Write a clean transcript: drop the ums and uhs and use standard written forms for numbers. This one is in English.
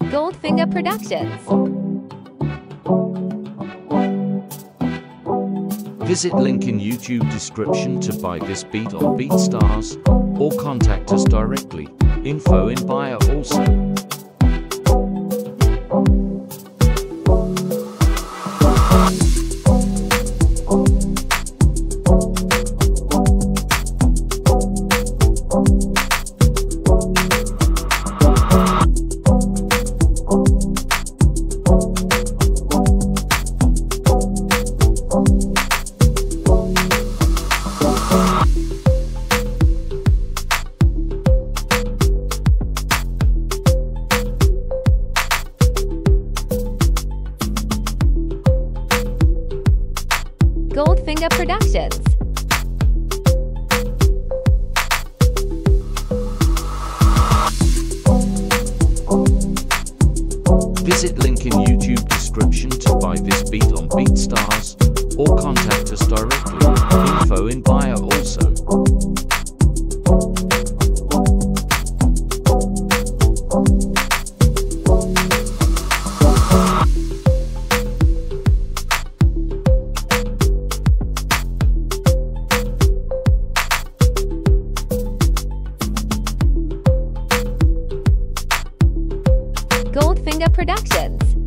Goldfinger Productions. Visit link in YouTube description to buy this beat on BeatStars, or contact us directly. Info in bio also. Goldfinger Productions. Visit link in YouTube description to buy this beat on BeatStars, or contact us directly. Info in bio also. Goldfinger Productions.